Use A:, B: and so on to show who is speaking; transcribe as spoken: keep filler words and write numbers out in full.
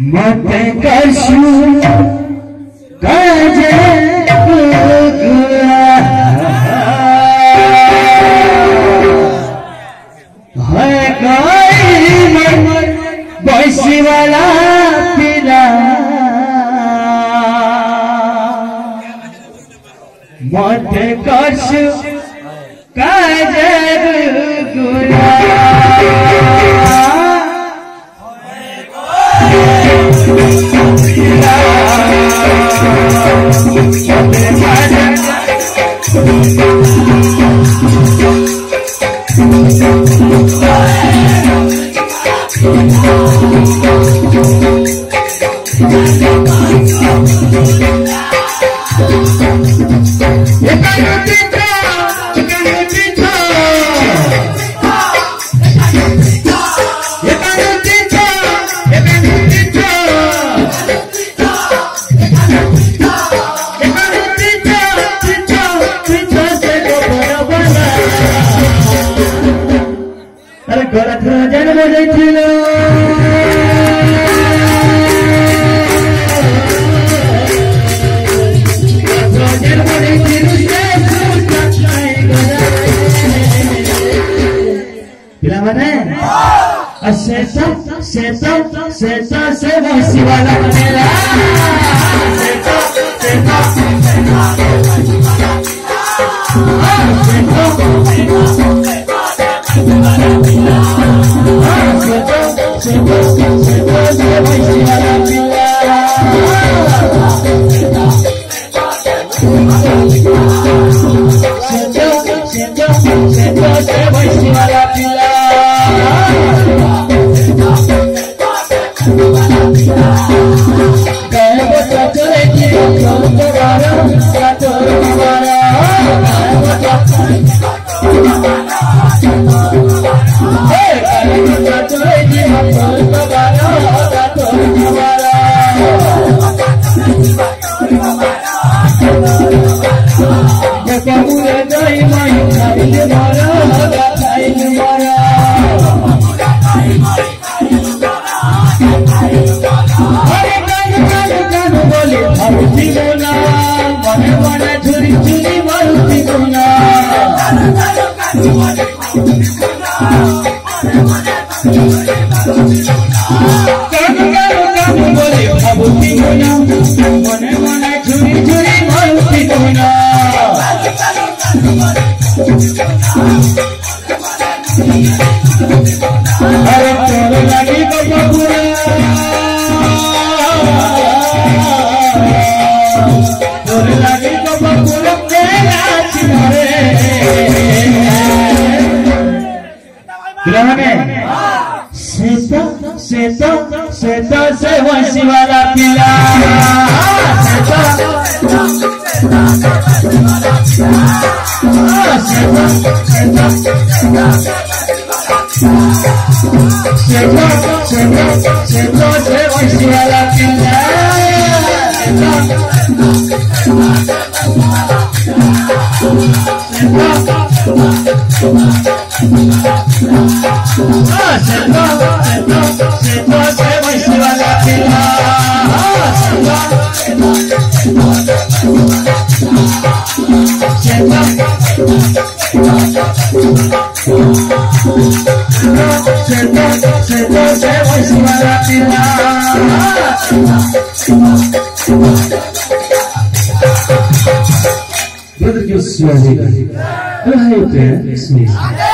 A: मत कशु काजे है कोई बैसी वाला पिला मत कशु काजे गुला जन्म देखिलो जन्म देखिलो पिला माने सेता सेता सेता से वैसी वाला बनेला सेता सेता सेता सेता सेता से वैसी वाला पिला सेता सेता सेता सेता सेता से वैसी वाला पिला Brother, you're sweating. What are you doing?